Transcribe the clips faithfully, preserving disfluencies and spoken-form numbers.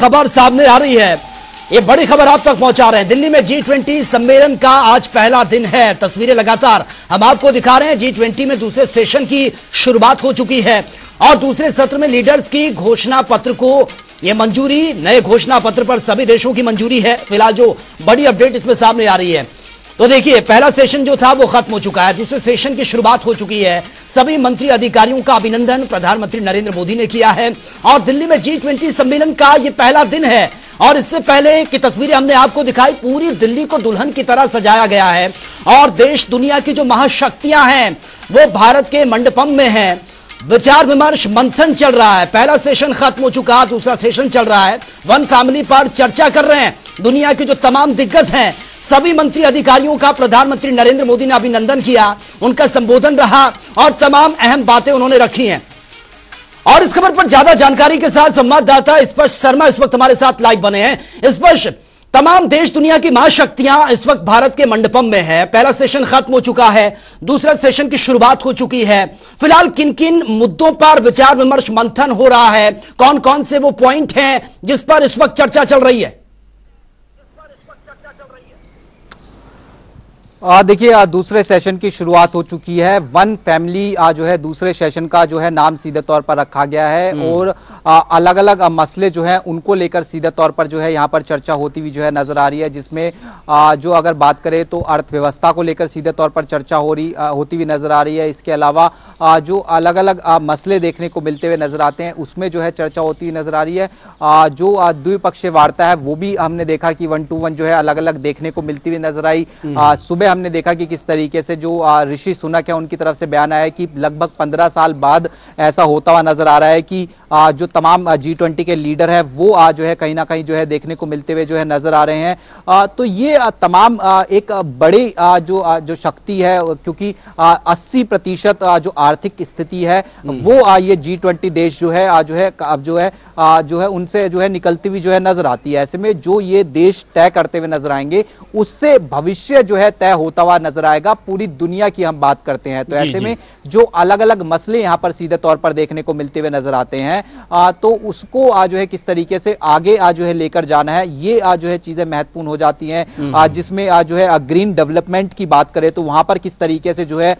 खबर सामने आ रही है। ये बड़ी खबर आप तक पहुंचा रहे हैं। दिल्ली में जी ट्वेंटी सम्मेलन का आज पहला दिन है। तस्वीरें लगातार हम आपको दिखा रहे हैं। जी ट्वेंटी में दूसरे सेशन की शुरुआत हो चुकी है और दूसरे सत्र में लीडर्स की घोषणा पत्र को ये मंजूरी, नए घोषणा पत्र पर सभी देशों की मंजूरी है। फिलहाल जो बड़ी अपडेट इसमें सामने आ रही है, तो देखिए पहला सेशन जो था वो खत्म हो चुका है, दूसरे सेशन की शुरुआत हो चुकी है। सभी मंत्री अधिकारियों का अभिनंदन प्रधानमंत्री नरेंद्र मोदी ने किया है और दिल्ली में जी ट्वेंटी सम्मेलन का ये पहला दिन है। और इससे पहले की तस्वीरें हमने आपको दिखाई, पूरी दिल्ली को दुल्हन की तरह सजाया गया है और देश दुनिया की जो महाशक्तियां हैं वो भारत के मंडपम में हैं। विचार विमर्श मंथन चल रहा है। पहला सेशन खत्म हो चुका, दूसरा सेशन चल रहा है। वन फैमिली पर चर्चा कर रहे हैं दुनिया के जो तमाम दिग्गज हैं। सभी मंत्री अधिकारियों का प्रधानमंत्री नरेंद्र मोदी ने अभिनंदन किया, उनका संबोधन रहा और तमाम अहम बातें उन्होंने रखी हैं। और इस खबर पर ज्यादा जानकारी के साथ संवाददाता स्पर्श शर्मा इस वक्त हमारे साथ लाइव बने हैं। स्पर्श, तमाम देश दुनिया की महाशक्तियां इस वक्त भारत के मंडपम में है। पहला सेशन खत्म हो चुका है, दूसरा सेशन की शुरुआत हो चुकी है। फिलहाल किन किन मुद्दों पर विचार विमर्श मंथन हो रहा है, कौन कौन से वो पॉइंट हैं जिस पर इस वक्त चर्चा चल रही है? देखिए, दूसरे सेशन की शुरुआत हो चुकी है। वन फैमिली जो है दूसरे सेशन का जो है नाम सीधे तौर पर रखा गया है और अलग अलग मसले जो है उनको लेकर सीधे तौर पर जो है यहाँ पर चर्चा होती हुई जो है नजर आ रही है, जिसमें जो अगर बात करें तो अर्थव्यवस्था को लेकर सीधे तौर पर चर्चा हो रही होती हुई नजर आ रही है। इसके अलावा जो अलग अलग मसले देखने को मिलते हुए नजर आते हैं उसमें जो है चर्चा होती हुई नजर आ रही है। जो द्विपक्षीय वार्ता है वो भी हमने देखा कि वन टू वन जो है अलग अलग देखने को मिलती हुई नजर आई। सुबह हमने देखा कि किस तरीके से जो ऋषि सुनक है उनकी तरफ से बयान आया कि लगभग पंद्रह साल बाद ऐसा होता हुआ नजर आ रहा है कि जो तमाम जी ट्वेंटी के लीडर है वो आज जो है कहीं ना कहीं जो है देखने को मिलते हुए जो है नजर आ रहे हैं। तो ये तमाम एक बड़ी जो जो शक्ति है, क्योंकि अस्सी प्रतिशत जो आर्थिक स्थिति है वो ये जी ट्वेंटी देश जो है आज जो है अब जो है जो है उनसे जो है निकलती हुई जो है नजर आती है। ऐसे में जो ये देश तय करते हुए नजर आएंगे उससे भविष्य जो है तय होता हुआ नजर आएगा। पूरी दुनिया की हम बात करते हैं तो ऐसे में जो अलग अलग मसले यहाँ पर सीधे तौर पर देखने को मिलते हुए नजर आते हैं, आ, तो उसको आज जो है किस तरीके से आगे आज जो है लेकर जाना है, ये आज जो है चीजें महत्वपूर्ण हो जाती हैं। आज जिसमें आज जो है ग्रीन डेवलपमेंट की बात करें तो वहां पर किस तरीके से जो है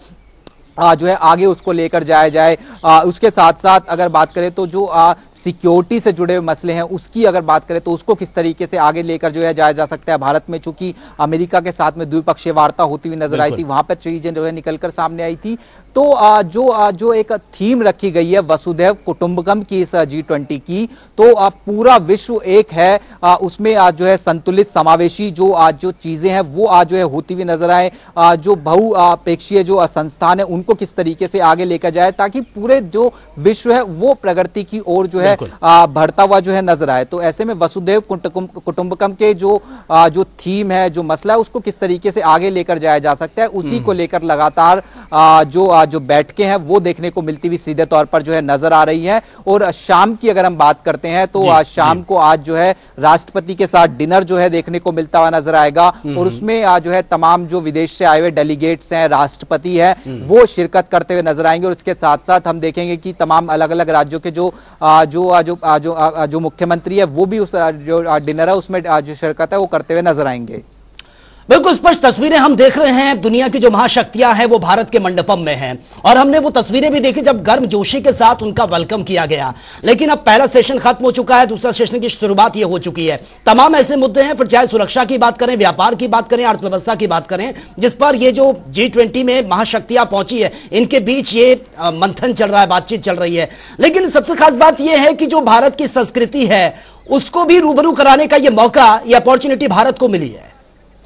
आ, जो है आगे उसको लेकर जाया जाए। आ, उसके साथ साथ अगर बात करें तो जो सिक्योरिटी से जुड़े हुए मसले हैं उसकी अगर बात करें तो उसको किस तरीके से आगे लेकर जो है जाया जा सकता है। भारत में चूंकि अमेरिका के साथ में द्विपक्षीय वार्ता होती हुई नजर आई थी, वहां पर चीजें जो है निकलकर सामने आई थी। तो आ, जो आ, जो एक थीम रखी गई है वसुधैव कुटुंबकम की इस जी ट्वेंटी की, तो आ, पूरा विश्व एक है, आ, उसमें आज जो है संतुलित समावेशी जो आज जो चीजें हैं वो आज जो है होती हुई नजर आए। आ, जो बहुअपेक्षीय जो संस्थान है उनको किस तरीके से आगे लेकर जाए ताकि पूरे जो विश्व है वो प्रगति की ओर जो है बढ़ता हुआ जो है नजर आए। तो ऐसे में वसुधैव कुटुंबकम के जो आ, जो थीम है, जो मसला है, उसको किस तरीके से आगे लेकर जाया जा सकता है, उसी को लेकर लगातार आ, जो आ, जो बैठकें हैं वो देखने को मिलती हुई सीधे तौर पर जो है नजर आ रही है। और शाम की अगर हम बात करते हैं तो आज शाम को आज जो है राष्ट्रपति के साथ डिनर जो है देखने को मिलता हुआ नजर आएगा और उसमें आज जो है तमाम जो विदेश से आए हुए डेलीगेट्स हैं, राष्ट्रपति है, वो शिरकत करते हुए नजर आएंगे। और इसके साथ साथ हम देखेंगे कि तमाम अलग अलग राज्यों के जो आ, जो जो जो, जो मुख्यमंत्री है वो भी उस जो डिनर है उसमें जो शिरकत है वो करते हुए नजर आएंगे। बिल्कुल स्पष्ट तस्वीरें हम देख रहे हैं। दुनिया की जो महाशक्तियां हैं वो भारत के मंडपम में हैं और हमने वो तस्वीरें भी देखी जब गर्मजोशी के साथ उनका वेलकम किया गया। लेकिन अब पहला सेशन खत्म हो चुका है, दूसरा सेशन की शुरुआत ये हो चुकी है। तमाम ऐसे मुद्दे हैं, फिर चाहे सुरक्षा की बात करें, व्यापार की बात करें, अर्थव्यवस्था की बात करें, जिस पर ये जो जी ट्वेंटी में महाशक्तियां पहुंची है इनके बीच ये मंथन चल रहा है, बातचीत चल रही है। लेकिन सबसे खास बात यह है कि जो भारत की संस्कृति है उसको भी रूबरू कराने का यह मौका, यह अपॉर्चुनिटी भारत को मिली है।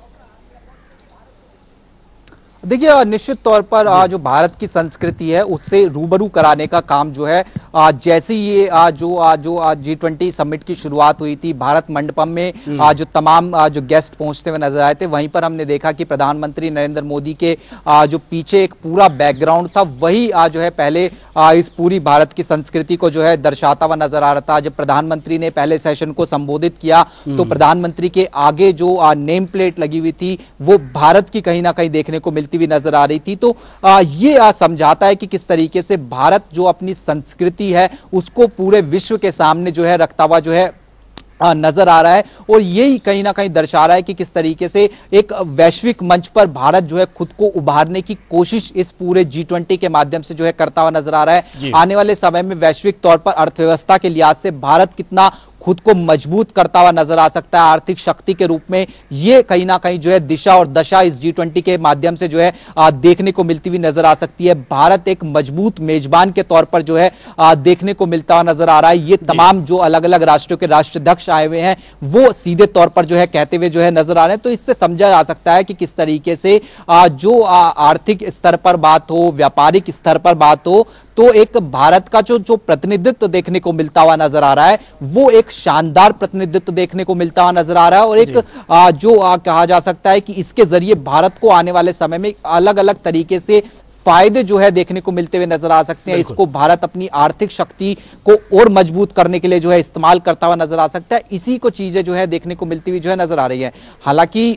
देखिए, निश्चित तौर पर जो भारत की संस्कृति है उससे रूबरू कराने का काम जो है जैसे ये जो जो जी ट्वेंटी समिट की शुरुआत हुई थी, भारत मंडपम में जो तमाम जो गेस्ट पहुंचते हुए नजर आए थे, वहीं पर हमने देखा कि प्रधानमंत्री नरेंद्र मोदी के जो पीछे एक पूरा बैकग्राउंड था वही जो है पहले इस पूरी भारत की संस्कृति को जो है दर्शाता हुआ नजर आ रहा था। जब प्रधानमंत्री ने पहले सेशन को संबोधित किया तो प्रधानमंत्री के आगे जो नेम प्लेट लगी हुई थी वो भारत की कहीं ना कहीं देखने को मिलती भी नजर आ रही थी। तो आ, ये आ, समझाता है कि किस तरीके से भारत जो अपनी संस्कृति है उसको पूरे विश्व के सामने जो है रखता हुआ जो है नजर आ रहा है। और यही कहीं ना कहीं दर्शा रहा है कि किस तरीके से एक वैश्विक मंच पर भारत जो है खुद को उभारने की कोशिश इस पूरे जी ट्वेंटी के माध्यम से जो है करता हुआ नजर आ रहा है। आने वाले समय में वैश्विक तौर पर अर्थव्यवस्था के लिहाज से भारत कितना खुद को मजबूत करता हुआ नजर आ सकता है आर्थिक शक्ति के रूप में, ये कहीं ना कहीं जो है दिशा और दशा इस जी ट्वेंटी के माध्यम से जो है आ, देखने को मिलती हुई नजर आ सकती है। भारत एक मजबूत मेजबान के तौर पर जो है आ, देखने को मिलता हुआ नजर आ रहा है। ये तमाम जो अलग अलग राष्ट्रों के राष्ट्राध्यक्ष आए हुए हैं वो सीधे तौर पर जो है कहते हुए जो है नजर आ रहे हैं। तो इससे समझा जा सकता है कि किस तरीके से आ, जो आर्थिक स्तर पर बात हो, व्यापारिक स्तर पर बात हो, तो एक भारत का जो जो प्रतिनिधित्व देखने को मिलता हुआ नजर आ रहा है वो एक शानदार प्रतिनिधित्व देखने को मिलता हुआ नजर आ रहा है। और एक आ, जो आ, कहा जा सकता है कि इसके जरिए भारत को आने वाले समय में अलग अलग तरीके से फायदे जो है देखने को मिलते हुए नजर आ सकते हैं। इसको भारत अपनी आर्थिक शक्ति को और मजबूत करने के लिए जो है इस्तेमाल करता हुआ नजर आ सकता है। इसी को चीजें जो है देखने को मिलती हुई जो है नजर आ रही है। हालांकि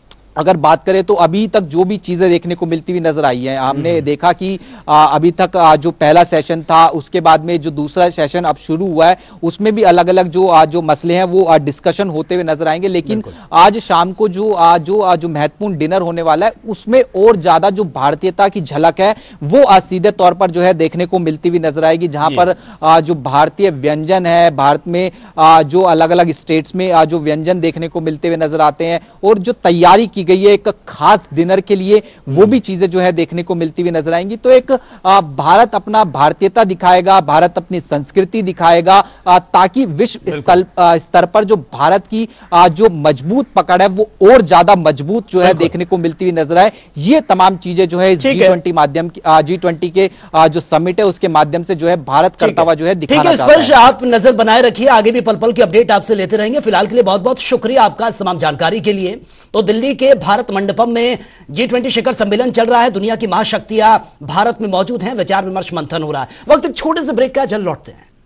अगर बात करें तो अभी तक जो भी चीजें देखने को मिलती हुई नजर आई है, हमने देखा कि आ, अभी तक आ, जो पहला सेशन था उसके बाद में जो दूसरा सेशन अब शुरू हुआ है उसमें भी अलग अलग जो आ, जो मसले हैं वो आ, डिस्कशन होते हुए नजर आएंगे। लेकिन आज शाम को जो आ, जो आ, जो महत्वपूर्ण डिनर होने वाला है उसमें और ज्यादा जो भारतीयता की झलक है वो आज सीधे तौर पर जो है देखने को मिलती हुई नजर आएगी, जहां पर आ, जो भारतीय व्यंजन है, भारत में आ, जो अलग अलग स्टेट्स में आ, जो व्यंजन देखने को मिलते हुए नजर आते हैं और जो तैयारी की गई है एक खास डिनर के लिए वो भी चीजें जो है देखने को मिलती हुई नजर आएंगी। तो एक आ, भारत अपना भारतीयता दिखाएगा, भारत अपनी संस्कृति दिखाएगा, आ, ताकि विश्व स्तर स्तर पर जो भारत की आ, जो मजबूत पकड़ है वो और ज्यादा मजबूत जो है देखने को मिलती हुई नजर आए। ये तमाम चीजें जो है जी ट्वेंटी माध्यम की जी ट्वेंटी के आ, जो समिट है उसके माध्यम से जो है भारत करता हुआ जो है दिखाना चाहता है। आप नजर बनाए रखिए, आगे भी पल पल की अपडेट आपसे लेते रहेंगे। फिलहाल के लिए बहुत बहुत शुक्रिया आपका इस तमाम जानकारी के लिए। तो दिल्ली के भारत मंडपम में जी ट्वेंटी शिखर सम्मेलन चल रहा है, दुनिया की महाशक्तियां भारत में मौजूद हैं, विचार विमर्श मंथन हो रहा है। वक्त छोटे से ब्रेक का, जल्द लौटते हैं।